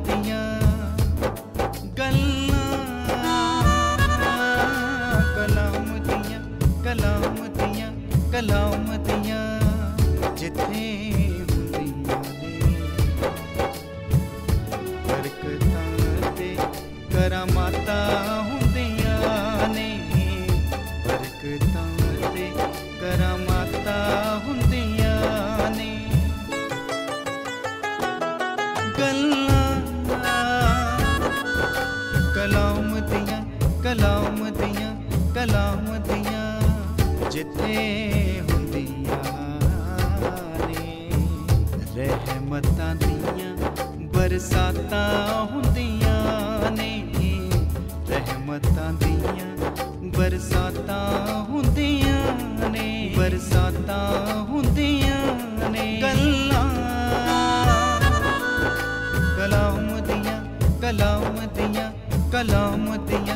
दियां गल्लां, कलाम दियां कलाम दियां कलाम दियां जिथे हुंदियां ने बरकतां ते करामातां हुंदियां ने, बरकतां ते करामातां हुंदियां ने। गल्लां कलाम दियां कलाम दियां कलाम दियां जिथे हुंदियां ने, रहमतां दियां बरसातां हुंदियां ने, रहमतां दियां बरसातां हुंदियां ने, बरसातां हुंदियां ने। गल्लां कलाम दियां कलाम दियां कलाम दियां।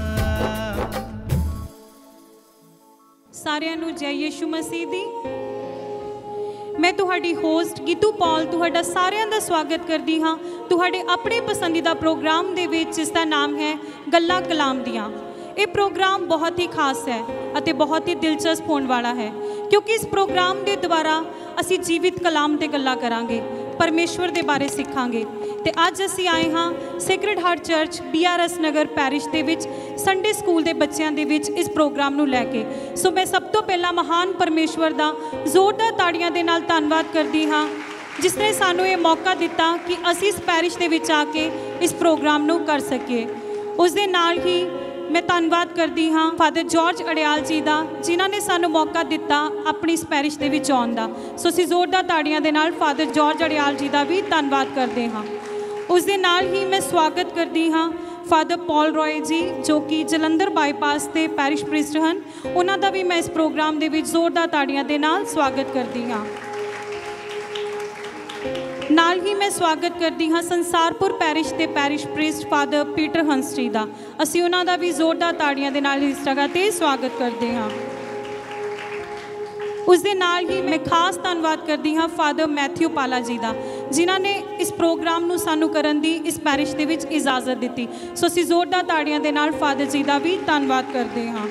सारिਆਂ ਨੂੰ जय यीशु मसीह दी। मैं तुहाडी होस्ट गीतू पॉल तुहाडा सारिਆਂ ਦਾ स्वागत करदी हाँ तुहाडे अपने पसंदीदा प्रोग्राम दे विच जिसका नाम है गल्लां कलाम दियां। ये प्रोग्राम बहुत ही खास है अते बहुत ही दिलचस्प होने वाला है क्योंकि इस प्रोग्राम के द्वारा असी जीवित कलाम ते गल्लां करांगे, परमेश्वर के बारे सीखांगे। ते अज असी आए हाँ sacred heart church BRS Nagar parish दे विच संडे स्कूल के बच्चों के विच इस प्रोग्राम नूं लैके। सो मैं सब तो पहला महान परमेश्वर का जोरदार ताड़ियां दे नाल धन्नवाद करदी हाँ जिसने सानू ये मौका दिता कि असी इस पैरिश दे विच आके इस प्रोग्राम नूं कर सकीए। उस दे नाल ही मैं धन्नवाद करती हाँ फादर जॉर्ज अड़ियाल जी का जिन्हों ने सानू मौका दिता अपनी इस पैरिश दे विच आउण दा। सो असीं जोरदार ताड़ियां दे नाल फादर जॉर्ज अड़ियाल जी का भी धन्नवाद करते हाँ। उस दे नाल ही मैं स्वागत करती हाँ फादर पॉल रॉय जी जो कि जलंधर बाईपास के पैरिश प्रीस्ट हैं, उन्हों का भी मैं इस प्रोग्राम दे विच जोरदार ताड़ियां दे नाल स्वागत करती हाँ। नाल ही मैं स्वागत करती हाँ संसारपुर पैरिश के parish priest father Peter Hans ji का। असी उन्हों का भी जोरदार ताड़ियां दे नाल इस जगह पर स्वागत करते हाँ। उस दे नाल ही मैं खास धन्नवाद करती हाँ फादर मैथ्यू पाला जी का जिन्हों ने इस प्रोग्राम नूं सानू करन दी इस पैरिश दे विच इजाजत दी। सो असी जोरदार ताड़ियां दे नाल फादर जी का भी धन्नवाद करते हाँ।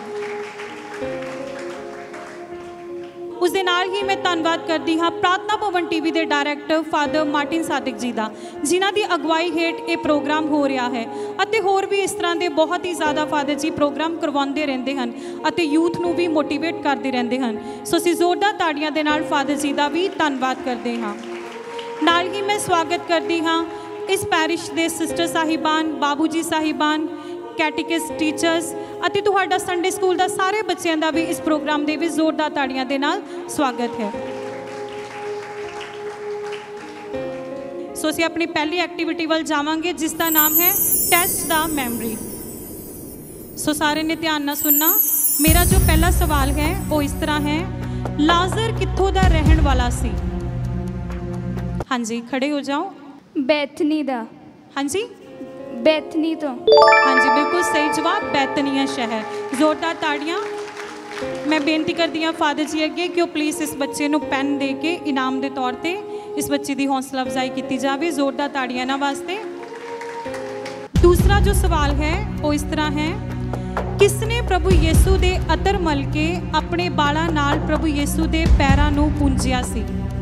उस दे नाल ही मैं धन्नवाद करती हाँ प्रार्थना भवन TV के director father Martin Sadiq ji का जिन्हों की अगवाई हेठ ये प्रोग्राम हो रहा है अते होर भी इस तरह के बहुत ही ज़्यादा फादर जी प्रोग्राम करवाते रहते हैं अते यूथ नूं भी मोटिवेट करते रहते हैं। सो असीं जोरदार ताड़ियां दे नाल फादर जी का भी धन्नवाद करते हाँ। नाल ही मैं स्वागत करती हाँ इस पैरिश के सिस्टर साहिबान, बाबू जी साहिबान, कैटिकिस्ट टीचर्स अते तुहाडा संडे स्कूल का सारे बच्चों का भी इस प्रोग्राम के भी जोरदार ताड़ियां दे नाल स्वागत है। सो असीं अपनी पहली एक्टिविटी वाल जावांगे जिसका नाम है टेस्ट द मैमरी। सो सारे ने ध्यान नाल सुनना। मेरा जो पहला सवाल है वो इस तरह है, लाजर कित्थों दा रहन वाला सी? हाँ जी खड़े हो जाओ। बैथनी दा। हाँ जी बैथनी तो। हाँ जी बिल्कुल सही जवाब, बैतनिया शहर। जोरदार ताड़ियां। मैं बेनती करती हाँ फादर जी अगे कि वो प्लीज़ इस बच्चे को पेन दे के इनाम के तौर पर इस बच्चे की हौसला अफजाई की जाए। जोरदार ताड़ियां इन्हां वास्ते। दूसरा जो सवाल है वो इस तरह है, किसने प्रभु यीशु दे अतर मल के अपने बालों नाल प्रभु यीशु दे पैरों नूं पूंजिया सी?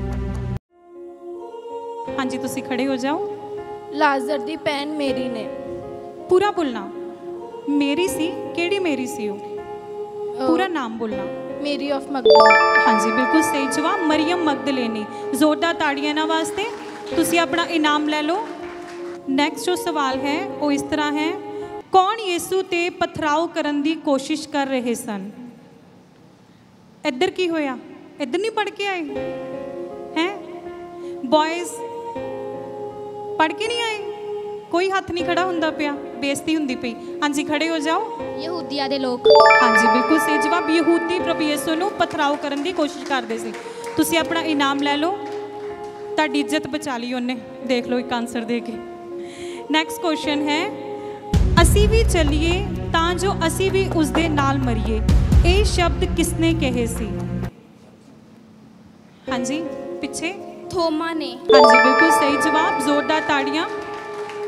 हाँ जी तुसी खड़े हो जाओ। लाजर दी भैन मेरी ने। पूरा बोलना। मेरी सी केड़ी मेरी सी हो? पूरा नाम बोलना। मेरी ऑफ मगदलेनी। हाँ जी बिल्कुल सही जवाब, मरियम मगदलेनी। जोरदार ताड़ियां इन्हां वास्ते। तुसी अपना इनाम ले लो। नैक्सट जो सवाल है वो इस तरह है, कौन यीशु ते पथराव करन दी कोशिश कर रहे सन? इधर की होया? इधर नहीं पढ़ के आए हैं? बॉयज़ पढ़ के नहीं आए? कोई हाथ नहीं खड़ा हुंदा पिया, बेइज्जती हुंदी पई। हाँ जी खड़े हो जाओ। यहूदिया दे लोग। हाँ जी बिल्कुल सही जवाब, यहूदी प्रभु यीशु नूं पथराव करन दी कोशिश करते सी। तुसी अपना इनाम ले लो। तुहाडी इज्जत बचा ली उन्हें, देख लो एक आंसर दे के। नैक्सट क्वेश्चन है, असी भी चलिए तां जो असी भी उसदे नाल मरीए, ये शब्द किसने कहे सी? हाँ जी पीछे। थोमा ने। हाँ जी बिल्कुल सही जवाब, जोरदार ताड़ियां।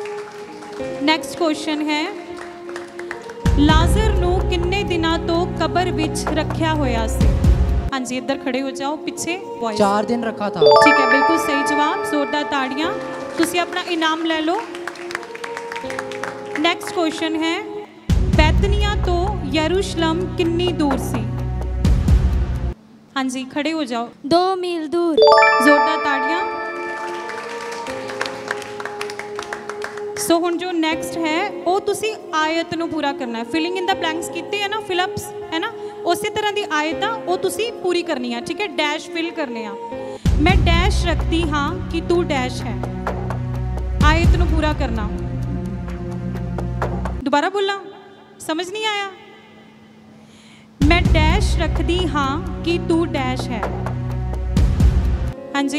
ਨੈਕਸਟ ਕੁਐਸਚਨ ਹੈ ਲਾਜ਼ਰ ਨੂੰ ਕਿੰਨੇ ਦਿਨਾਂ ਤੋਂ ਕਬਰ ਵਿੱਚ ਰੱਖਿਆ ਹੋਇਆ ਸੀ? ਹਾਂਜੀ ਇੱਧਰ खड़े हो जाओ पीछे वॉइस 4 दिन रखा था। ठीक है बिल्कुल सही जवाब जोरदार ताड़ियां तुसी अपना इनाम ले लो। नेक्स्ट क्वेश्चन है बैतनिया तो यरूशलेम कितनी दूर सी? हाँ जी खड़े हो जाओ। 2 मील दूर। जोरदार ताड़ियां। सो हुण जो नेक्स्ट है वो तुसी आयत नूं पूरा करना है। फिलिंग इन द ब्लैंक्स कीते है ना फिलअप्स है ना उसी तरह की आयत आ वो तुसी पूरी करनी है ठीक है। डैश फिल करने आ मैं डैश रखती हाँ कि तू डैश है आयत नूं पूरा करना। दोबारा बोला समझ नहीं आया। मैं डैश रखती हाँ कि तू डैश है। हाँ जी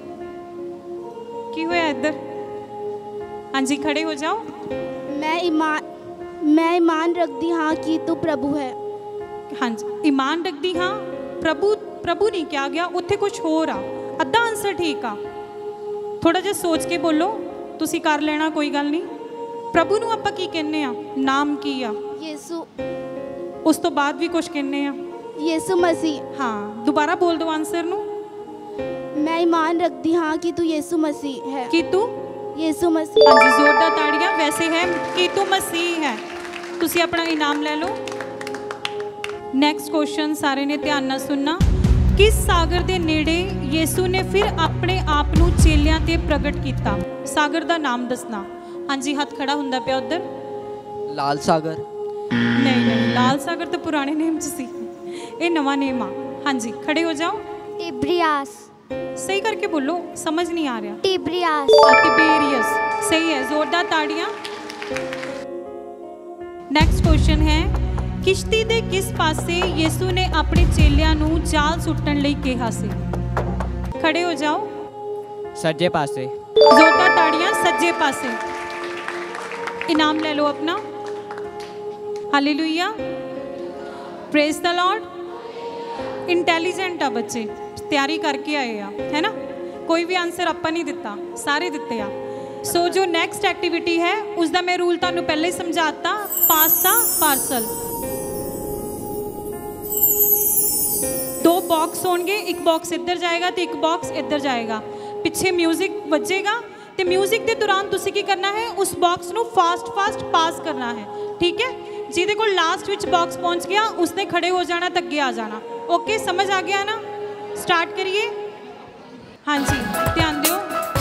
की होया इधर? हाँ जी खड़े हो जाओ। मैं ईमान रखती हाँ कि तू प्रभु है। हाँ जी ईमान रखती हाँ प्रभु प्रभु नहीं क्या गया उत्थे कुछ होर आ अद्धा आंसर ठीक आ थोड़ा जिहा सोच के बोलो तुसी कर लेना कोई गल नहीं। प्रभु नूं आपां की कहने आ नाम की आ? यीशु। उस तो बाद भी कुछ कहने आ? यीशु मसीह। हाँ दोबारा बोल दो आंसर नूं। मैं ईमान रखती हाँ कि तू यीशु मसीह है। कि तू यीशु मसीह। हाँ जी जोरदार ताड़ियां। वैसे है कि तू मसीह है। तुसी अपना इनाम ले लो। नैक्सट क्वेश्चन सारे ने ध्यान नाल सुनना। किस सागर दे नेड़े यीशु ने फिर अपने आप नूं चेलियां ते प्रगट किया? सागर दा नाम दसना। हाँ जी हाथ खड़ा हुंदा पिया उधर। लाल सागर। नहीं नहीं लाल सागर तो पुराने नेम च सी ये नवा नेम आ। हाँ जी खड़े हो जाओ। टिब्रियास। सही करके बोलो समझ नहीं आ रहा। टिब्रियास। तिबेरियस सही है जोरदार ताड़ियां। नेक्स्ट क्वेश्चन है किश्ती दे किस पासे यीशु ने अपने चेलियां नूं जाल सुट्टण लई कहा सी? खड़े हो जाओ। सज्जे पासे। जोरदार ताड़ियां सज्जे पासे। इनाम ले लो अपना। Hallelujah praise the lord. Intelligent आ बच्चे तैयारी करके आए आ है ना कोई भी आंसर आपां नहीं दिता सारे दिते आ। सो जो नैक्सट एक्टिविटी है उसका मैं रूल तुहानूं पहले ही समझाता। पास्ता पार्सल 2 बॉक्स होंगे एक बॉक्स इधर जाएगा तो एक बॉक्स इधर जाएगा। पिछे म्यूजिक बजेगा तो म्यूजिक के दौरान तुसी की करना है उस बॉक्स नूं फास्ट फास्ट पास करना है ठीक है। जिहदे कोल लास्ट विच बॉक्स पहुंच गया उसने खड़े हो जाना तो अगे आ जाना। ओके समझ आ गया ना? स्टार्ट करिए। हाँ जी ध्यान दियो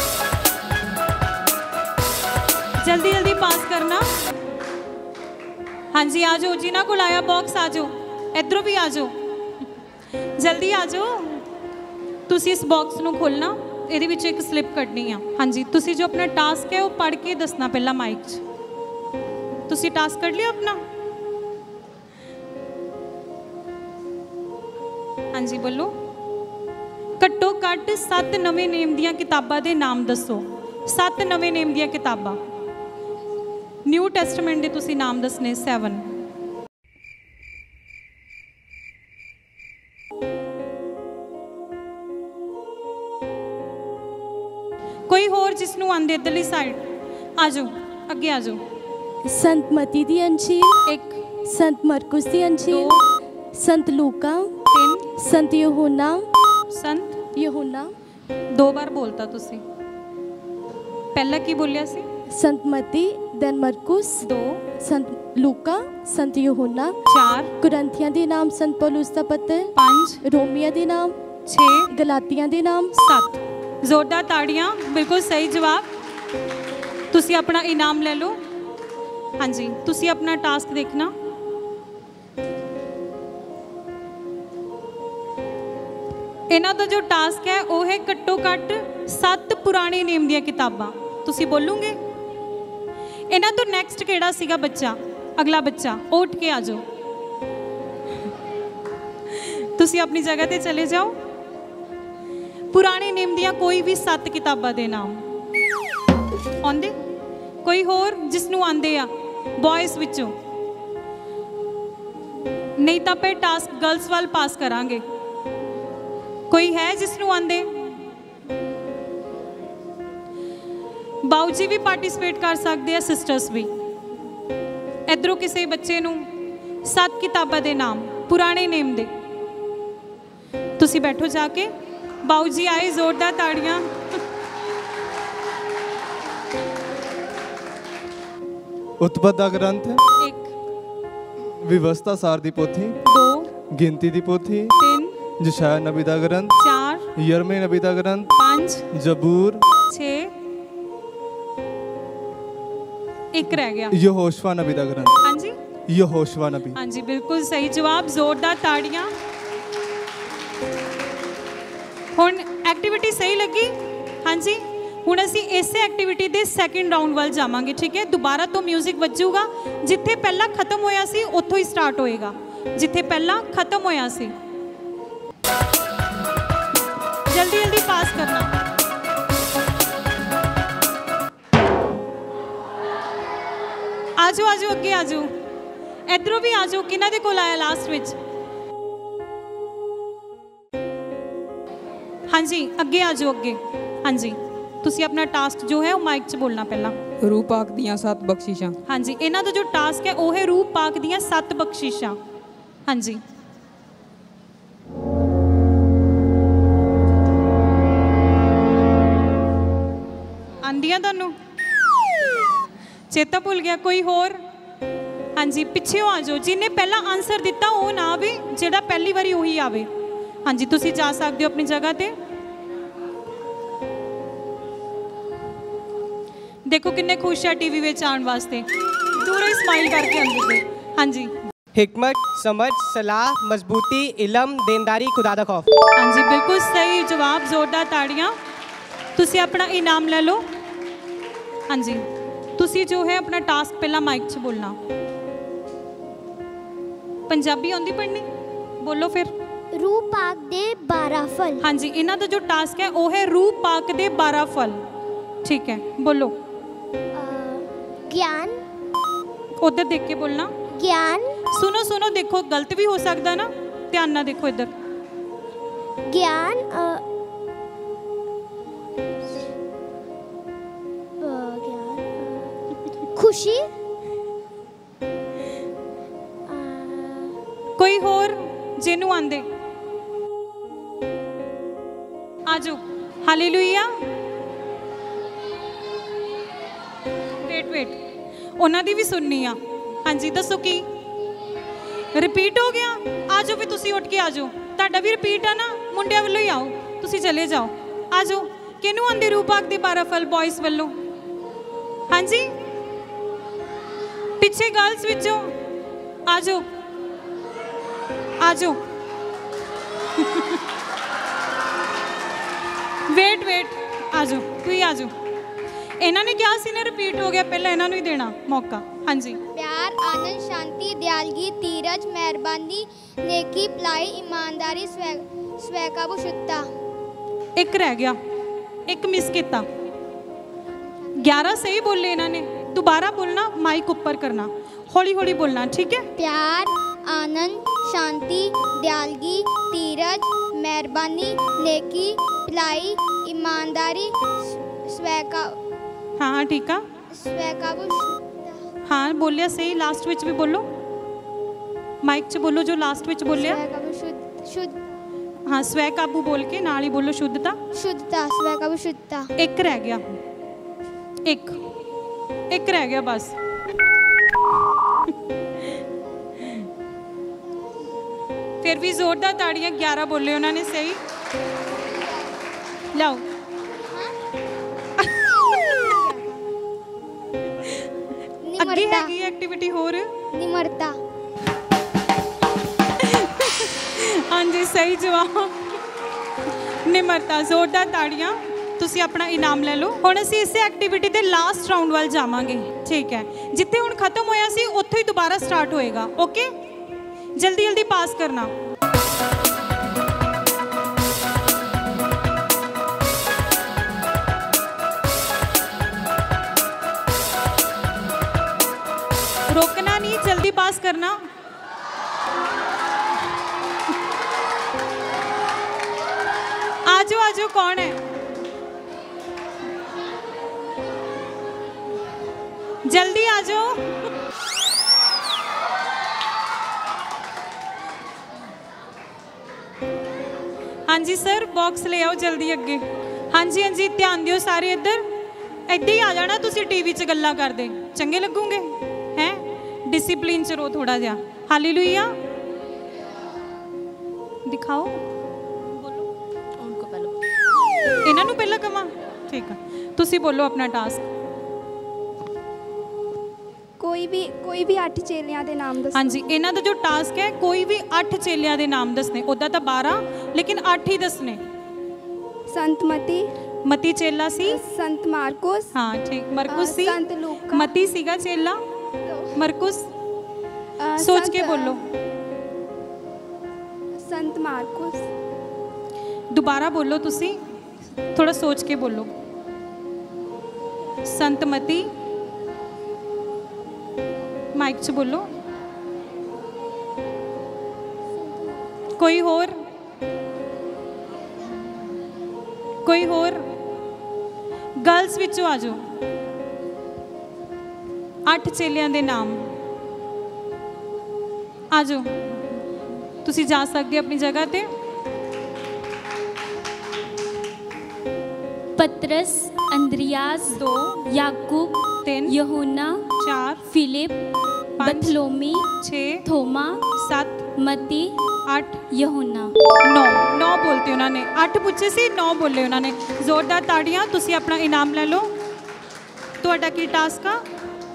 जल्दी जल्दी पास करना। हाँ जी आ जाओ जिन्हां कोल आया बॉक्स आ जाओ इधरों भी आ जाओ जल्दी आ जाओ। तुसी इस बॉक्स नूं खोलना ਇਹਦੇ ਵਿੱਚ एक स्लिप कढ़नी आ। हाँ जी तुसी जो अपना टास्क है वो पढ़ के दसना पहला माइक च। तुसी टास्क कर लिया अपना? हाँ जी बोलो। घट्टो घट्ट 7 नवे नेम दियां किताबां दे नाम दसो। 7 नवे नेम दियां किताबां न्यू टैस्टमेंट दे तुसी नाम दसने 7। कोई होर जिसनों आंदे इधरली साइड आ जाओ अगे आ जाओ। संत मती दी अंजील। 1 संत मरकुस दी अंजील। 2 संत लूका। 3 संत यूहन्ना। संत यूहन्ना। 2 बार बोलता तुसी पहला की बोलिया सी? संत मती देन मरकुस। 2 संत लूका संत यूहन्ना। 4 कुरंथियां दे नाम संत पौलुस दा पत्र। 5 रोमिया दे नाम। 6 गलातियां दे नाम। 7। जोरदार ताड़ियां बिल्कुल सही जवाब। तुसी अपना इनाम ले लो। हाँ जी तुसी अपना टास्क देखना। इन्हां दा जो टास्क है वो है घट्टो घट्ट 7 पुराने नेम दियां किताबां। तुसी बोलोगे इन्हां तो नैक्सट केड़ा सीगा बच्चा? अगला बच्चा उठ के आ जाओ। तुसी अपनी जगह ते चले जाओ। पुराने नेम दियां कोई भी 7 किताबां दे नाम आंदे? कोई होर जिसनों आंदे आ बॉयज़ विचों? नहीं तो पे टास्क गर्ल्स वाल पास करांगे। कोई है जिसनों आंदे? ਬਾਊ ਜੀ ਵੀ ਪਾਰਟਿਸਿਪੇਟ ਕਰ ਸਕਦੇ ਆ, ਸਿਸਟਰਸ ਵੀ। ਇਧਰੋਂ ਕਿਸੇ ਬੱਚੇ ਨੂੰ 7 ਕਿਤਾਬਾਂ ਦੇ ਨਾਮ, ਪੁਰਾਣੇ ਨੇਮ ਦੇ। ਤੁਸੀਂ ਬੈਠੋ ਜਾ ਕੇ। ਬਾਊ ਜੀ ਆਏ, ਜ਼ੋਰਦਾਰ ਤਾੜੀਆਂ। ਉਤਪਤ ਦਾ ਗ੍ਰੰਥ, 1 ਵਿਵਸਥਾ ਸਾਰ ਦੀ ਪੋਥੀ, 2 ਗਿਣਤੀ ਦੀ ਪੋਥੀ, 3 ਯਸ਼ਾਇਆ ਨਬੀ ਦਾ ਗ੍ਰੰਥ, 4 ਯਰਮੀਆ ਨਬੀ ਦਾ ਗ੍ਰੰਥ, 5 ਜ਼ਬੂਰ, 6 ਇੱਕ ਰਹਿ ਗਿਆ। ਯਹੋਸ਼ਵਾ ਨਬੀ ਦਾ ਗ੍ਰੰਥ। ਹਾਂਜੀ ਯਹੋਸ਼ਵਾ ਨਬੀ। ਹਾਂਜੀ ਬਿਲਕੁਲ ਸਹੀ ਜਵਾਬ, ਜ਼ੋਰਦਾਰ ਤਾੜੀਆਂ। ਹੁਣ ਐਕਟੀਵਿਟੀ ਸਹੀ ਲੱਗੀ? ਹਾਂਜੀ। ਹੁਣ ਅਸੀਂ ਇਸੇ ਐਕਟੀਵਿਟੀ ਦੇ ਸੈਕਿੰਡ ਰਾਊਂਡ ਵੱਲ ਜਾਵਾਂਗੇ, ਠੀਕ ਹੈ। ਦੁਬਾਰਾ ਤੋਂ 뮤직 ਵੱਜੂਗਾ, ਜਿੱਥੇ ਪਹਿਲਾਂ ਖਤਮ ਹੋਇਆ ਸੀ ਉੱਥੋਂ ਹੀ ਸਟਾਰਟ ਹੋਏਗਾ, ਜਿੱਥੇ ਪਹਿਲਾਂ ਖਤਮ ਹੋਇਆ ਸੀ। ਜਲਦੀ ਜਲਦੀ ਪਾਸ ਕਰਨਾ। ਆਜੋ ਆਜੋ ਅੱਗੇ ਆਜੋ, ਇਧਰੋਂ ਵੀ ਆਜੋ। ਕਿਹਨਾਂ ਦੇ ਕੋਲ ਆਇਆ ਲਾਸਟ ਵਿੱਚ? ਹਾਂਜੀ ਅੱਗੇ ਆਜੋ, ਅੱਗੇ। ਹਾਂਜੀ ਤੁਸੀਂ ਆਪਣਾ ਟਾਸਕ ਜੋ ਹੈ ਉਹ ਮਾਈਕ 'ਚ ਬੋਲਣਾ ਪਹਿਲਾਂ। ਰੂਹ ਪਾਕ ਦੀਆਂ 7 ਬਖਸ਼ਿਸ਼ਾਂ। ਹਾਂਜੀ ਇਹਨਾਂ ਦਾ ਜੋ ਟਾਸਕ ਹੈ ਉਹ ਹੈ ਰੂਹ ਪਾਕ ਦੀਆਂ 7 ਬਖਸ਼ਿਸ਼ਾਂ। ਹਾਂਜੀ ਆਂਦੀਆਂ ਤੁਹਾਨੂੰ? ਚੇਤਾ ਭੁੱਲ ਗਿਆ? ਕੋਈ ਹੋਰ? ਹਾਂਜੀ ਪਿੱਛੇੋਂ ਆ ਜਾਓ। ਜਿਹਨੇ ਪਹਿਲਾਂ ਆਨਸਰ ਦਿੱਤਾ ਉਹ ਨਾ ਆਵੇ, ਜਿਹੜਾ ਪਹਿਲੀ ਵਾਰੀ ਉਹੀ ਆਵੇ। ਹਾਂਜੀ ਤੁਸੀਂ ਜਾ ਸਕਦੇ ਹੋ ਆਪਣੀ ਜਗ੍ਹਾ ਤੇ। देखो किन्ने खुश है टीवी में आने वास्ते, पूरे स्माइल करके आते थे। हाँ जी हिकमत, समझ, सलाह, मजबूती, इलम, देनदारी, खुदा दा खौफ। हाँ जी बिल्कुल सही जवाब, जोरदार ताड़ियाँ। तुसी अपना इनाम ले लो। हाँ जी तुसी जो है अपना टास्क पहला माइक च बोलना। पंजाबी आंदी पढ़नी? बोलो फिर। रूह पाक दे 12 फल। हाँ जी इन्हां दा जो टास्क है वो है रूह पाक दे 12 फल। ठीक है बोलो। ज्ञान, उधर देख के बोलना। ज्ञान, सुनो सुनो, देखो गलत भी हो सकता ना, ध्यान ना देखो इधर। ज्ञान, खुशी, कोई होर जिन्नू आंदे आजो। हालेलुया। वेट वेट उन्हां दी भी सुननी आ। हाँ जी दसो की रिपीट हो गया? आ जाओ भी तुसी उठ के आ जाओ, तुहाडा भी रिपीट है ना, मुंडिया वालों ही आओ, तुसी चले जाओ। आ जाओ। किनू आंदे रूह पाक दे 12 फल बॉयज़ वालों? हाँ जी पिछे गर्ल्स विचों आ जाओ, आ जाओ। वेट वेट आ जाओ, तुम आ जाओ। इन्होंने क्या सी ने रिपीट हो गया, पहले इन्होंने ही देना मौका। हाँ जी प्यार, आनंद, शांति, दयालगी, धीरज, मेहरबानी, नेकी, भलाई, ईमानदारी, स्वैकाबू, शुद्धता। एक रह गया, एक मिस किया। 11 सही बोले इन्होंने। दोबारा बोलना, माइक ऊपर करना, हौली हौली बोलना, ठीक है। प्यार, आनंद, शांति, दयालगी, धीरज, मेहरबानी, नेकी, भलाई, ईमानदारी, स्वैका। हाँ ठीक है। स्वैकाबू, हाँ बोलिया सही। लास्ट विच भी बोलो, माइक च बोलो जो लास्ट विच बोलिया। स्वैकाबू, शुद्ध। हाँ स्वै काबू बोल के नाल ही बोलो शुद्धता। शुद्धता, स्वैकाबू, शुद्धता। एक रह गया, एक रह गया बस। फिर भी जोरदार ताड़ियां। 11 बोले उन्होंने सही। लाओ अगे हैगी एक्टिविटी होर। निमरता। हाँ जी सही जवाब, निमरता। जोरदार ताड़ियां। तुसी अपना इनाम ले लो। हुण असीं इस एक्टिविटी के लास्ट राउंड वाल जावांगे, ठीक है। जिथे हुण खत्म होया सी उत्थों ही दोबारा स्टार्ट होएगा। ओके जल्दी जल्दी पास करना। रोकना नहीं, जल्दी पास करना। आजो आजो, कौन है? जल्दी आ जाओ। हाँ जी सर, बॉक्स ले आओ जल्दी अगे। हाँ जी हाँ जी, ध्यान दियो सारे इधर। इधर ही आ जाना तुसी, टीवी च गल्लां करदे चंगे लगोगे हैं। डिसिप्लिन च रहो थोड़ा जिहा। हालेलुया। दिखाओ, बोलो उनको पहले, इन्हां नूं पहला कवां। ठीक है, तुसी बोलो अपना टास्क। कोई भी 8 चेलियां दे नाम दसो। हाँ जी, इन्हां दा जो टास्क है, कोई भी 8 चेलियां दे नाम दसने। उदा तो 12 लेकिन 8 ही दसने। संत मती चेला सी। संत मार्कुस। हाँ ठीक, मरकुस सी। संत लूका। मती सीगा चेला। मरकुस सोच के बोलो। संत मार्कुस। दोबारा बोलो तुसी, थोड़ा सोच के बोलो। संत मती, माइक च बोलो। कोई होर? कोई होर? गर्ल्स विचों आ जाओ। 8 चेलियां दे नाम आ जाओ। तुसी जा सकते अपनी जगह ते। पतरस, अंद्रियास, 2, याकूब, 3, यूहन्ना, 4, फिलिप, 5, बथलोमी, 6, थोमा, 7, मती, 8, यूहन्ना। 9 बोलते उन्होंने। 8 पूछे सी, 9 बोले उन्होंने। जोरदार ताड़ियां। तुसी अपना इनाम ले लो। तुहाडा की टास्क आ?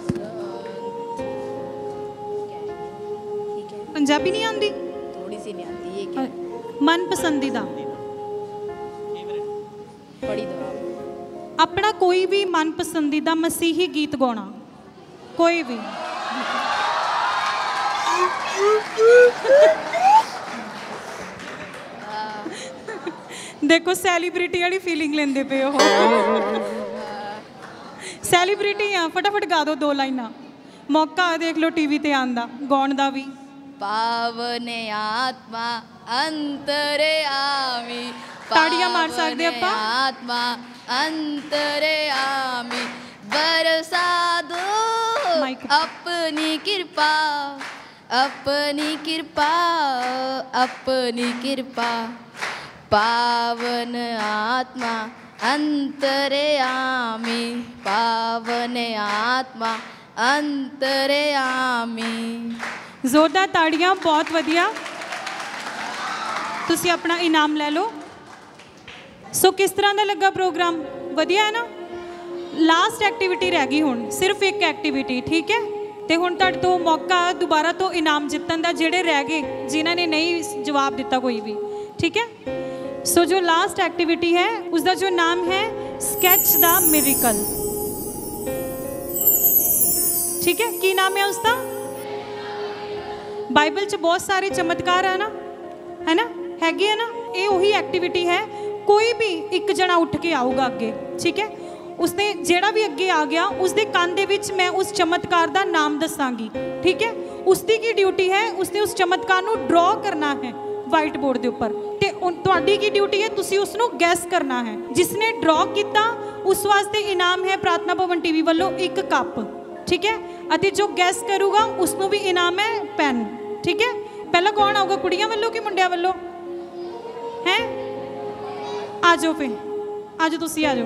पंजाबी नहीं आती? थोड़ी सी नहीं आती। ये क्या? मन पसंदीदा बड़ी दवा। अपना कोई भी मन पसंदीदा मसीही गीत गाना, कोई भी। देखो सैलीब्रिटी वाली फीलिंग लेंदे पे हो। सैलीब्रिटी हाँ, फटाफट गा दो 2 लाइना। मौका देख लो टीवी ते आंदा गाउण दा भी। पावने आत्मा अंतरे आमी। ताड़ियां मार सकदे आपां। आत्मा अंतरे आमी। बरसा दो अपनी कृपा, अपनी कृपा, अपनी कृपा। पावन आत्मा अंतरे आमी। पावन आत्मा अंतरे आमी। जोरदार ताड़ियां, बहुत वधिया। तुसी अपना इनाम ले लो। सो किस तरह का लगा प्रोग्राम? वधिया है ना? लास्ट एक्टिविटी रह गई हुण, सिर्फ एक एक्टिविटी, ठीक है। तो हुण तुहाडे तो मौका दोबारा तो इनाम जितन का, जिहड़े रह गए जिन्हां ने नहीं जवाब दिता कोई भी, ठीक है। सो जो लास्ट एक्टिविटी है उसका जो नाम है स्केच द मिरेकल, ठीक है। की नाम है उसका? बाइबल च बहुत सारे चमत्कार है ना, हैगे है ना। ये वही एक्टिविटी है। कोई भी एक जना उठ के आऊगा अगे, ठीक है। उसने जेड़ा भी अगे आ गया उसके कान दे विच मैं उस चमत्कार का नाम दसांगी, ठीक है। उसकी की ड्यूटी है, उसने उस चमत्कार को ड्रॉ करना है वाइट बोर्ड के उपर। तो तुहाडी की ड्यूटी है, तुसी उसनू गैस करना है। जिसने ड्रॉ किया उस वास्ते इनाम है प्रार्थना भवन टीवी वालों 1 कप, ठीक है। अते जो गैस करूगा उसनू भी इनाम है पेन, ठीक है। पहला कौन आऊगा, कुड़ियां वालों कि मुंडिया वालों? हैं आ जाओ, फिर आ जाओ, तुसी आ जाओ।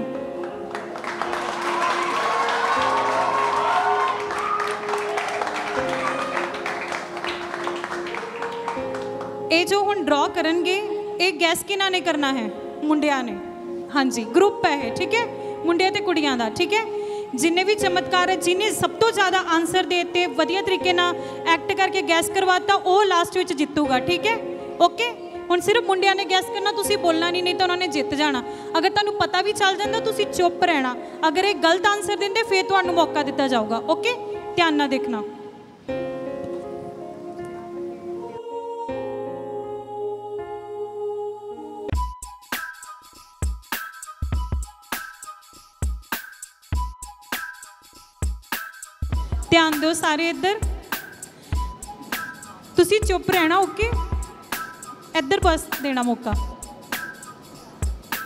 ये जो हुण ड्रॉ करनगे, ये गैस किन्हां ने करना है? मुंडिया ने। हाँ जी, ग्रुप है, ठीक है, मुंडिया ते कुड़ियां दा, ठीक है। जिन्हें भी चमत्कार है, जिन्हें सब तो ज़्यादा आंसर देते, वधिया तरीके ना एक्ट करके गैस करवाता, वो लास्ट में जितूगा, ठीक है। ओके, हुण सिर्फ मुंडिया ने गैस करना, तुसी बोलना नहीं तो उन्होंने जित जाना। अगर तुहानू पता भी चल जाता तुसी चुप रहना। अगर एक गलत आंसर देंगे फिर तुहानू मौका दिता जाऊगा। ओके, ध्यान ना देखना। ध्यान दो सारे इधर, तुसी चुप रहना। ओके, इधर बस देना मौका।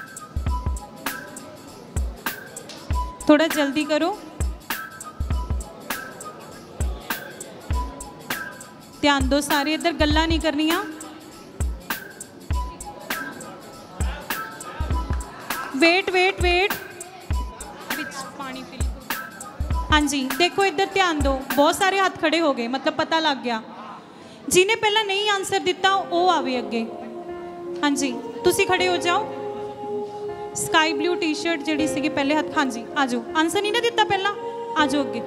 थोड़ा जल्दी करो। ध्यान दो सारे इधर, गल्लां नहीं करनियां। वेट वेट वेट, पानी फिल। हाँ जी देखो इधर ध्यान दो, बहुत सारे हाथ खड़े हो गए, मतलब पता लग गया। जिन्हें पहला नहीं आंसर दिता वो आवे अगे। हाँ जी तुसी खड़े हो जाओ। स्काई ब्लू टी शर्ट जी सी पहले हाथ, हाँ जी आ जाओ। आंसर नहीं ना दिता पहला, आ जाओ अगे।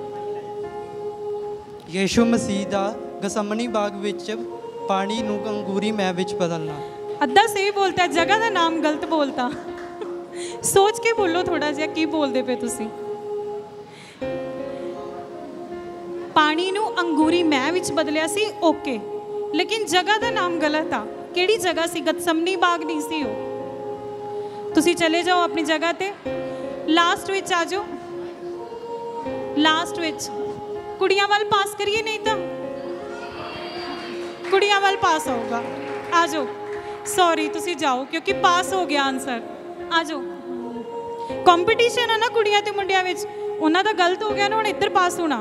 यीशु मसीह दा गसमनी बाग विच पानी नूं अंगूरी मैं विच बदलना। अद्धा सही बोलता है, जगह का नाम गलत बोलता। सोच के बोलो थोड़ा जिहा की बोलते पे तुसी। पानी नूं अंगूरी मैं विच बदलिया सी, ओके, लेकिन जगह का नाम गलत आ। केड़ी जगह सी? गतसमनी बाग नहीं सी हो। तुसी चले जाओ अपनी जगह ते, लास्ट विच आ जाओ। लास्ट विच कुड़ियां वाल पास करिए, नहीं तो कुड़ियां वाल पास होगा। आ जाओ, सॉरी तुसी जाओ क्योंकि पास हो गया आंसर। आ जाओ, कंपीटीशन है ना कुड़ियां ते मुंडियां विच, उन्हां दा गलत हो गया ना, हुण इधर पास होना।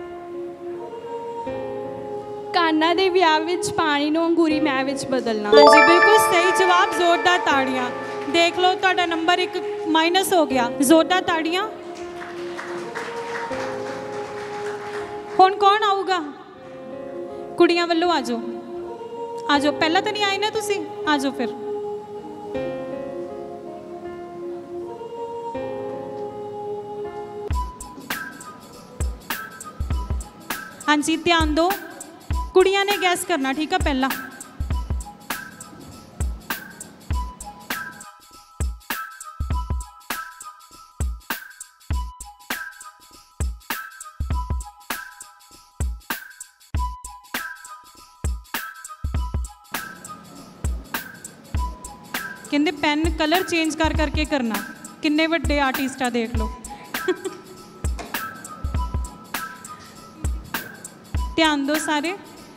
कान्हा दे विआह विच पानी नूं अंगूरी मैं विच बदलना। हाँ जी बिल्कुल सही जवाब, जोरदार ताड़ियां। देख लो तुहाडा नंबर 1 माइनस हो गया, जोरदार ताड़ियां। हुण कौन आऊगा? कुड़ियां वल्लों आ जाओ, आ जाओ। पहला तो नहीं आए ना तुसी, आ जाओ फिर। हाँ जी ध्यान दो, कुड़ियां ने गैस करना, ठीक है? पहला कहते पेन कलर चेंज कर करके करना। किन्ने वड्डे आर्टिस्ट आ, देख लो। ध्यान दो सारे।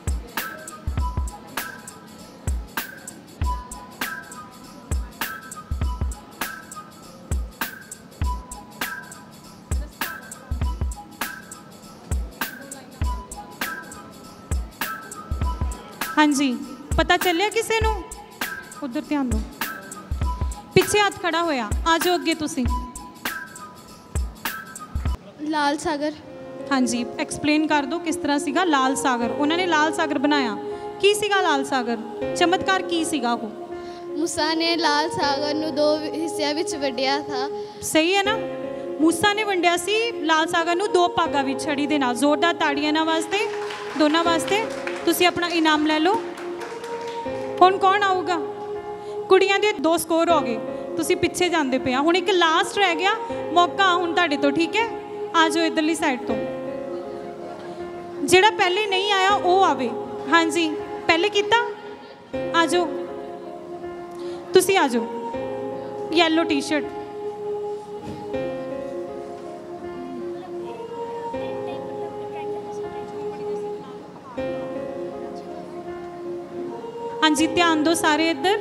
हाँ जी पता चलिया किसी नू? उधर ध्यान दो, पिछे हाथ खड़ा होया, आ जाओ अगे तुसी। लाल सागर। हाँ जी एक्सप्लेन कर दो किस तरह सीगा लाल सागर। उन्होंने लाल सागर बनाया, की सीगा लाल सागर? चमत्कार की सीगा वो? मूसा ने लाल सागर नूं 2 हिस्सियां विच वंडिया था। सही है ना? मूसा ने वंडिया सी लाल सागर नूं 2 भागां विच छड़ी दे नाल। जोरदार ताड़ियां इन्हां वास्ते, दोनों वास्ते। तुसी अपना इनाम ले लो। हुण कौन आऊगा? कुड़ियां दे 2 स्कोर हो गए, तुसी पिछे जांदे पे। हुण एक लास्ट रह गया मौका हुण तुहाडे तो, ठीक है? आ जाओ इधरली साइड तो। जिहड़ा पहले नहीं आया वो आवे। हाँ जी पहले कीता, आ जाओ तुसी, आ जाओ। Yellow T shirt. हाँ जी ध्यान दो सारे इधर।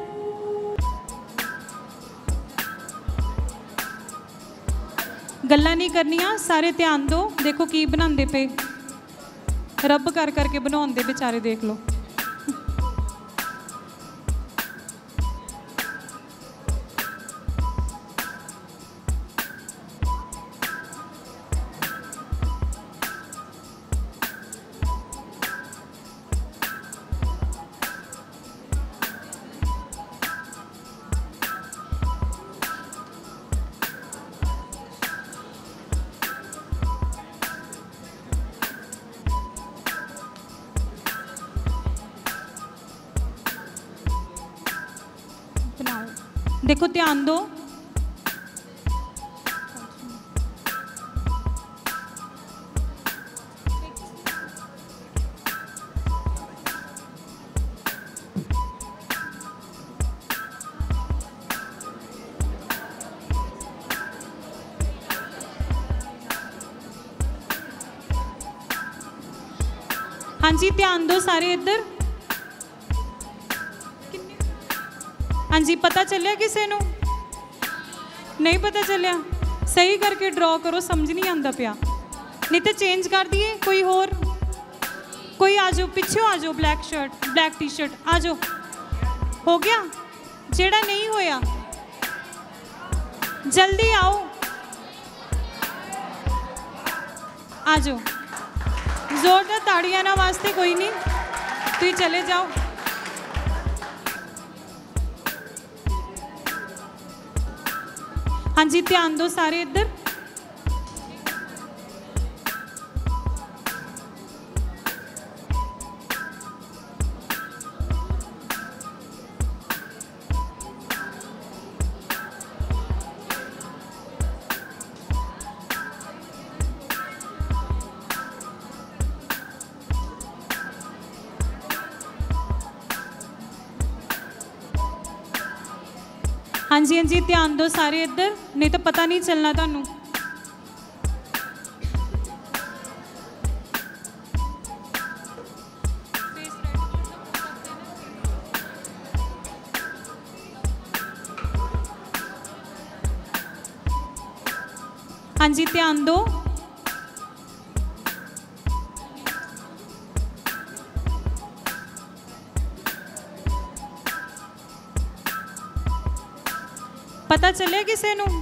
गल्लां नहीं करनियां, सारे ध्यान दो। देखो की बनाते पे, रब कर करके बनाते बेचारे, देख लो। देखो ध्यान दो, हाँ जी ध्यान दो सारे इधर। हाँ जी पता चलिया किसी नू? नहीं पता चलिया? सही करके ड्रॉ करो, समझ नहीं आता पिया, नहीं तो चेंज कर दिए। कोई होर कोई आ जाओ, पिछे आ जाओ, black shirt black T shirt आ जाओ। हो गया? जेड़ा नहीं होया जल्दी आओ, आ जाओ। जोरदार ताड़ियां ना वास्ते, कोई नहीं, तुम चले जाओ। हाँ जी, ध्यान दो सारे इधर। हाँ जी, हाँ जी, ध्यान दो सारे इधर, नहीं तो पता नहीं चलना थानू। हाँ जी, ध्यान दो। पता चलिया किसी नू?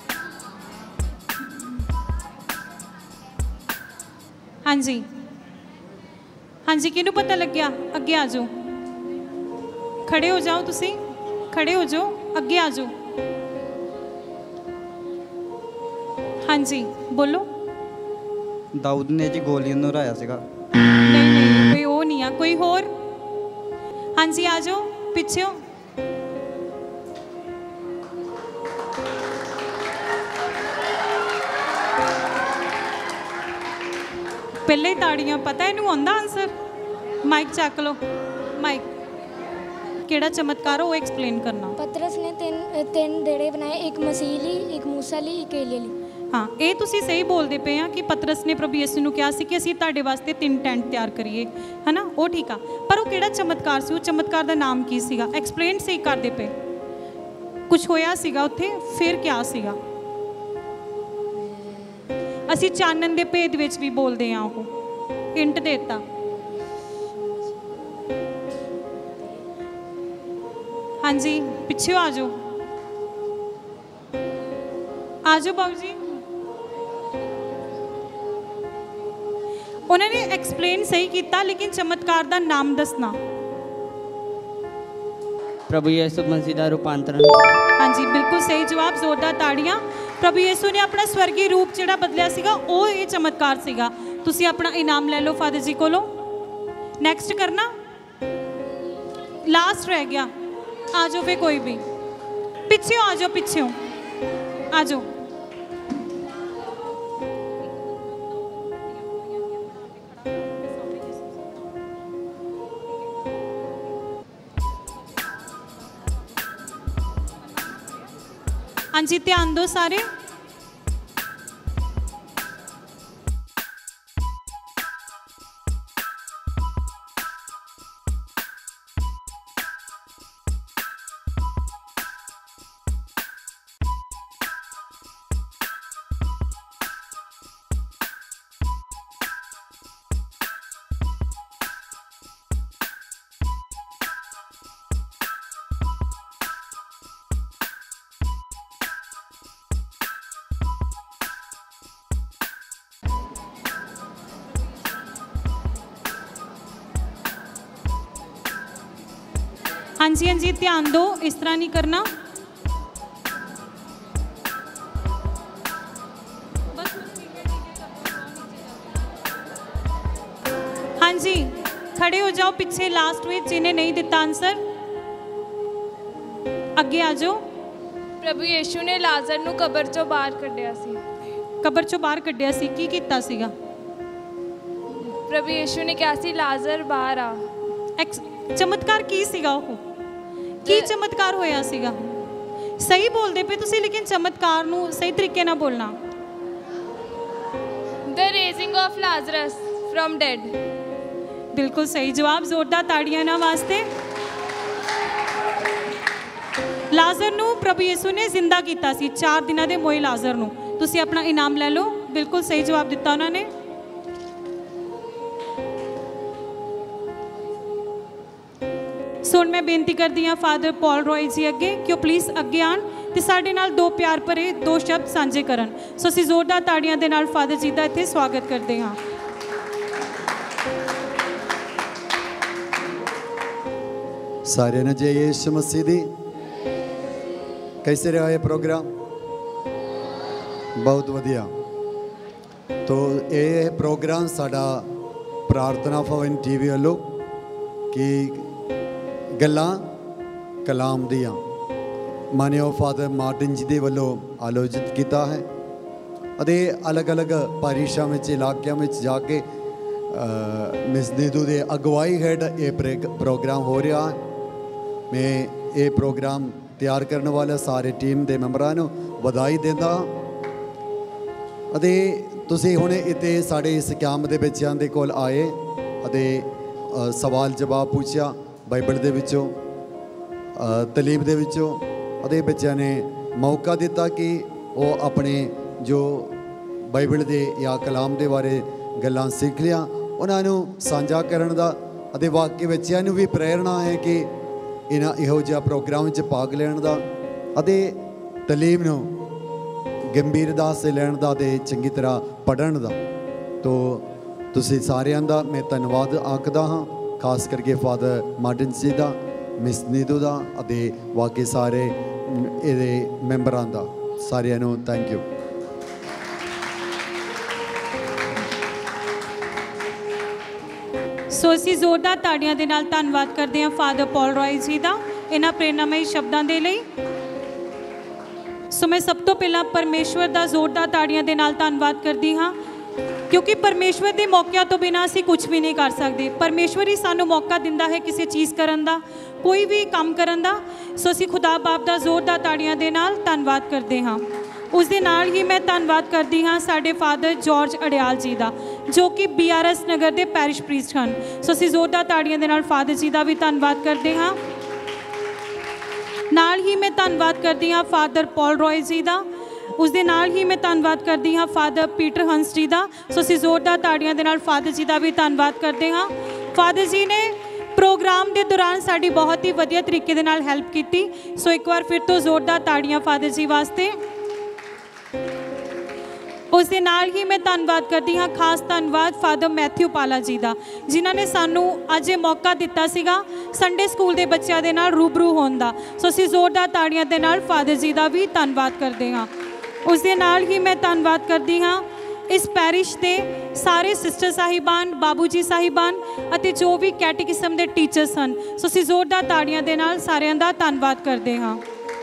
हाँ जी, हाँ जी, किनू पता लग गया? अगे आ जाओ, खड़े हो जाओ, तुसी खड़े हो जाओ, अगे आ जाओ। हाँ जी, बोलो। दाऊद ने जी गोलियों ਨੂੰ ਹਰਾਇਆ ਸੀਗਾ। नहीं नहीं, कोई वो नहीं है, कोई होर। हाँ जी, आ जाओ, पीछे हो। पहले ही ताड़ियां, पता इनू आंदा आंसर? माइक चक लो, माइक। केड़ा चमत्कार हो, वो एक्सप्लेन करना। पतरस ने तीन देड़े बनाए, एक मसीह ली, एक मूसा ली, एक एलिया ली। हाँ, ये तुसी सही बोलते पे हैं कि पतरस ने प्रभु यीशु नू कहा सी कि असीं तुहाडे वास्ते 3 टेंट तैयार करिए, है ना? वो ठीक आ, पर वो केड़ा चमत्कार सी? वो चमत्कार दा नाम की सीगा? एक्सप्लेन सही करदे पे। कुछ होया सीगा उत्थे, फिर क्या सीगा? असीं चानन दे भेद विच भी बोलदे हां, वो हिंट देता। हाँ जी, पिछे आ जाओ, आ जाओ बाबू जी। उन्होंने एक्सप्लेन सही किया, लेकिन चमत्कार का नाम दसना। प्रभु यीशु मसीह का रूपांतरण। हाँ जी, बिल्कुल सही जवाब, जोरदार ताड़ियां। प्रभु यीशु ने अपना स्वर्गीय रूप जिहड़ा बदलिया सीगा, वो ये चमत्कार सीगा। तुसी अपना इनाम ले लो फादर जी कोलों। नैक्सट करना, लास्ट रह गया। आ जाओ फिर, कोई भी पिछे आ जाओ, पिछे हो आ जाओ। हाँ जी, ध्यान दो सारे। हाँ जी, हाँ जी, ध्यान दो, इस तरह नहीं करना। हाँ जी, खड़े हो जाओ पीछे लास्ट में, जिन्हें नहीं दिता आंसर अगे आ जाओ। प्रभु यीशु ने लाजर नू कबर चों बाहर कढ़िया सी। कबर चों बाहर कढ़िया सी, की कीता सीगा? प्रभु यीशु ने कहा सी लाजर बाहर आ। चमत्कार की सीगा? वो की चमत्कार होया सीगा? सही बोलते पे तुसी, लेकिन चमत्कार नू सही तरीके ना बोलना। The raising of Lazarus from dead. बिल्कुल सही जवाब, जोरदार ताड़ियां ना वास्ते। लाजर नू प्रभु यीशु ने जिंदा किया सी, 4 दिनों के मोए लाजर नू। तुसी अपना इनाम ले लो। बिल्कुल सही जवाब दिता उन्होंने। ਸੋ ਹੁਣ ਮੈਂ ਬੇਨਤੀ ਕਰਦੀ ਹਾਂ ਫਾਦਰ ਪੌਲ ਰॉय ਜੀ ਅੱਗੇ ਕਿ ਉਹ ਪਲੀਜ਼ ਅੱਗੇ ਆਣ ਤੇ ਸਾਡੇ ਨਾਲ ਦੋ ਪਿਆਰ ਭਰੇ ਦੋ ਸ਼ਬਦ ਸਾਂਝੇ ਕਰਨ। ਸੋ ਅਸੀਂ ਜ਼ੋਰਦਾਰ ਤਾੜੀਆਂ ਦੇ ਨਾਲ ਫਾਦਰ ਜੀ ਦਾ ਇੱਥੇ ਸਵਾਗਤ ਕਰਦੇ ਹਾਂ। सारे ने जय यीशु मसीह दी। कैसे रहा ये प्रोग्राम? बहुत वधिया। तो ये प्रोग्राम साडा प्रार्थना भवन टीवी वालों कि गल्लां कलाम दियां मानयो फादर मार्टिन जी दे वालों आयोजित किया है। अदे अलग अलग पारिशा में इलाकों में जाके मिस नीदू दे अगवाई हेठ ये प्रोग्राम हो रहा है। मैं ये प्रोग्राम तैयार करने वाले सारे टीम के मैंबरां नूं वधाई देंदा। अते तुसीं हुण इत्थे साडे इस कैंप दे बच्चियां दे कोल आए अते सवाल जवाब पूछया बाइबल दे विचों तलीम दे विचों अते बच्चियां ने मौका दिता कि वो अपने जो बाइबल दे या कलाम दे बारे गल्लां सीख लिया उन्हां नूं साझा करन दा। अते वाकई बच्चियां नूं भी प्रेरणा है कि इन्हां इहो जिहा प्रोग्राम च भाग लैण दा अते तलीम नूं गंभीरता से लैण दा ते चंगी तरह पढ़न दा। तो तुसीं सारिआं दा मैं धन्नवाद आखदा हाँ, खास करके फादर मार्टिन जी दा, मिस नीदू दा अते बाकी सारे इहदे मैंबरां दा। सारिआं नूं थैंक यू। सो ਅਸੀਂ ਜ਼ੋਰਦਾਰ ਤਾੜੀਆਂ ਦੇ ਨਾਲ ਧੰਨਵਾਦ ਕਰਦੇ ਹਾਂ ਫਾਦਰ ਪੌਲ ਰॉय ਜੀ ਦਾ ਇਹਨਾਂ ਪ੍ਰੇਰਨਾਮਈ ਸ਼ਬਦਾਂ ਦੇ ਲਈ। ਸੋ ਮੈਂ ਸਭ ਤੋਂ ਪਹਿਲਾਂ ਪਰਮੇਸ਼ਵਰ ਦਾ ਜ਼ੋਰਦਾਰ ਤਾੜੀਆਂ ਦੇ ਨਾਲ ਧੰਨਵਾਦ ਕਰਦੀ ਹਾਂ ਕਿਉਂਕਿ ਪਰਮੇਸ਼ਵਰ ਦੇ ਮੌਕਿਆਂ ਤੋਂ ਬਿਨਾਂ ਅਸੀਂ ਕੁਝ ਵੀ ਨਹੀਂ ਕਰ ਸਕਦੇ। ਪਰਮੇਸ਼ਵਰ ਹੀ ਸਾਨੂੰ ਮੌਕਾ ਦਿੰਦਾ ਹੈ ਕਿਸੇ ਚੀਜ਼ ਕਰਨ ਦਾ, ਕੋਈ ਵੀ ਕੰਮ ਕਰਨ ਦਾ। ਸੋ ਅਸੀਂ ਖੁਦਾ ਬਾਪ ਦਾ ਜ਼ੋਰਦਾਰ ਤਾੜੀਆਂ ਦੇ ਨਾਲ ਧੰਨਵਾਦ ਕਰਦੇ ਹਾਂ। ਉਸ ਦੇ ਨਾਲ ਹੀ ਮੈਂ ਧੰਨਵਾਦ ਕਰਦੀ ਹਾਂ ਸਾਡੇ ਫਾਦਰ ਜਾਰਜ ਅੜਿਆਲ ਜੀ ਦਾ ਜੋ ਕਿ BRS ਨਗਰ ਦੇ ਪੈਰਿਸ਼ ਪ੍ਰੀਸਟ ਹਨ। ਸੋ ਅਸੀਂ ਜ਼ੋਰਦਾਰ ਤਾੜੀਆਂ ਦੇ ਨਾਲ ਫਾਦਰ ਜੀ ਦਾ ਵੀ ਧੰਨਵਾਦ ਕਰਦੇ ਹਾਂ। ਨਾਲ ਹੀ ਮੈਂ ਧੰਨਵਾਦ ਕਰਦੀ ਹਾਂ ਫਾਦਰ ਪੌਲ ਰॉय ਜੀ ਦਾ। ਉਸ ਦੇ ਨਾਲ ਹੀ ਮੈਂ ਧੰਨਵਾਦ ਕਰਦੀ ਹਾਂ ਫਾਦਰ ਪੀਟਰ ਹੰਸ ਜੀ ਦਾ। ਸੋ ਅਸੀਂ ਜ਼ੋਰਦਾਰ ਤਾੜੀਆਂ ਦੇ ਨਾਲ ਫਾਦਰ ਜੀ ਦਾ ਵੀ ਧੰਨਵਾਦ ਕਰਦੇ ਹਾਂ। ਫਾਦਰ ਜੀ ਨੇ ਪ੍ਰੋਗਰਾਮ ਦੇ ਦੌਰਾਨ ਸਾਡੀ ਬਹੁਤ ਹੀ ਵਧੀਆ ਤਰੀਕੇ ਦੇ ਨਾਲ ਹੈਲਪ ਕੀਤੀ। ਸੋ ਇੱਕ ਵਾਰ ਫਿਰ ਤੋਂ ਜ਼ੋਰਦਾਰ ਤਾੜੀਆਂ ਫਾਦਰ ਜੀ ਵਾਸਤੇ। ਉਸ ਦੇ ਨਾਲ ਹੀ ਮੈਂ ਧੰਨਵਾਦ ਕਰਦੀ ਹਾਂ, ਖਾਸ ਧੰਨਵਾਦ ਫਾਦਰ ਮੈਥਿਊ ਪਾਲਾ ਜੀ ਦਾ ਜਿਨ੍ਹਾਂ ਨੇ ਸਾਨੂੰ ਅੱਜ ਇਹ ਮੌਕਾ ਦਿੱਤਾ ਸੀਗਾ ਸੰਡੇ ਸਕੂਲ ਦੇ ਬੱਚਿਆਂ ਦੇ ਨਾਲ ਰੂਬਰੂ ਹੋਣ ਦਾ। ਸੋ ਅਸੀਂ ਜ਼ੋਰਦਾਰ ਤਾੜੀਆਂ ਦੇ ਨਾਲ ਫਾਦਰ ਜੀ ਦਾ ਵੀ ਧੰਨਵਾਦ ਕਰਦੇ ਹਾਂ। ਉਸ ਦੇ ਨਾਲ ਹੀ ਮੈਂ ਧੰਨਵਾਦ ਕਰਦੀ ਹਾਂ ਇਸ ਪੈਰਿਸ਼ ਦੇ ਸਾਰੇ ਸਿਸਟਰ ਸਾਹਿਬਾਨ, ਬਾਬੂ ਜੀ ਸਾਹਿਬਾਨ ਅਤੇ ਜੋ ਵੀ ਕੈਟੇਕਿਸਮ ਦੇ ਟੀਚਰਸ ਹਨ। ਸੋ ਅਸੀਂ ਜ਼ੋਰਦਾਰ ਤਾੜੀਆਂ ਦੇ ਨਾਲ ਸਾਰਿਆਂ ਦਾ ਧੰਨਵਾਦ ਕਰਦੇ ਹਾਂ।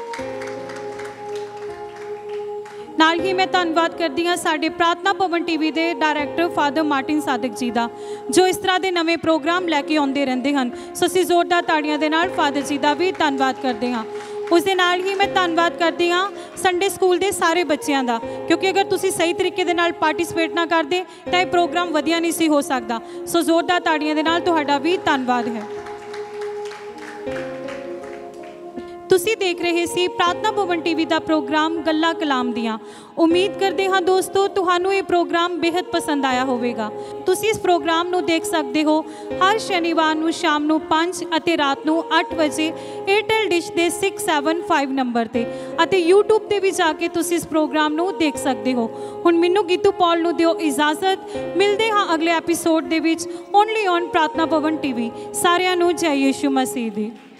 ਨਾਲ ਹੀ ਮੈਂ ਧੰਨਵਾਦ ਕਰਦੀ ਹਾਂ ਸਾਡੇ ਪ੍ਰਾਰਥਨਾ ਭਵਨ ਟੀਵੀ ਦੇ director father Martin Sadiq ji ਦਾ ਜੋ ਇਸ ਤਰ੍ਹਾਂ ਦੇ ਨਵੇਂ ਪ੍ਰੋਗਰਾਮ ਲੈ ਕੇ ਆਉਂਦੇ ਰਹਿੰਦੇ ਹਨ। ਸੋ ਅਸੀਂ ਜ਼ੋਰਦਾਰ ਤਾੜੀਆਂ ਦੇ ਨਾਲ ਫਾਦਰ ਜੀ ਦਾ ਵੀ ਧੰਨਵਾਦ ਕਰਦੇ ਹਾਂ। ਉਸ ਦੇ ਨਾਲ ਹੀ ਮੈਂ ਧੰਨਵਾਦ ਕਰਦੀ ਹਾਂ ਸੰਡੇ ਸਕੂਲ ਦੇ ਸਾਰੇ ਬੱਚਿਆਂ ਦਾ ਕਿਉਂਕਿ ਅਗਰ ਤੁਸੀਂ ਸਹੀ ਤਰੀਕੇ ਦੇ ਨਾਲ ਪਾਰਟਿਸਿਪੇਟ ਨਾ ਕਰਦੇ ਤਾਂ ਇਹ ਪ੍ਰੋਗਰਾਮ ਵਧੀਆ ਨਹੀਂ ਸੀ ਹੋ ਸਕਦਾ। ਸੋ ਜ਼ੋਰਦਾਰ ਤਾੜੀਆਂ ਦੇ ਨਾਲ ਤੁਹਾਡਾ ਵੀ ਧੰਨਵਾਦ ਹੈ। ਤੁਸੀਂ ਦੇਖ ਰਹੇ ਸੀ ਪ੍ਰਾਰਥਨਾ ਭਵਨ ਟੀਵੀ ਦਾ ਪ੍ਰੋਗਰਾਮ ਗੱਲਾਂ ਕਲਾਮ ਦੀਆਂ। ਉਮੀਦ ਕਰਦੇ ਹਾਂ ਦੋਸਤੋ ਤੁਹਾਨੂੰ ਇਹ ਪ੍ਰੋਗਰਾਮ ਬੇहद ਪਸੰਦ ਆਇਆ ਹੋਵੇਗਾ। ਤੁਸੀਂ ਇਸ ਪ੍ਰੋਗਰਾਮ ਨੂੰ ਦੇਖ ਸਕਦੇ ਹੋ ਹਰ ਸ਼ਨੀਵਾਰ ਨੂੰ ਸ਼ਾਮ ਨੂੰ 5 ਅਤੇ ਰਾਤ ਨੂੰ 8 ਵਜੇ ਏਅਰਟੈਲ ਡਿਸ਼ ਦੇ 675 ਨੰਬਰ ਤੇ ਅਤੇ YouTube ਤੇ ਵੀ ਜਾ ਕੇ ਤੁਸੀਂ ਇਸ ਪ੍ਰੋਗਰਾਮ ਨੂੰ ਦੇਖ ਸਕਦੇ ਹੋ। ਹੁਣ ਮੈਨੂੰ ਗੀਤੂ ਪੌਲ ਨੂੰ ਦਿਓ ਇਜਾਜ਼ਤ। ਮਿਲਦੇ ਹਾਂ ਅਗਲੇ ਐਪੀਸੋਡ ਦੇ ਵਿੱਚ ਓਨਲੀ ਔਨ ਪ੍ਰਾਰਥਨਾ ਭਵਨ ਟੀਵੀ। ਸਾਰਿਆਂ ਨੂੰ ਜੈ ਯਿਸੂ ਮਸੀਹ ਦੀ।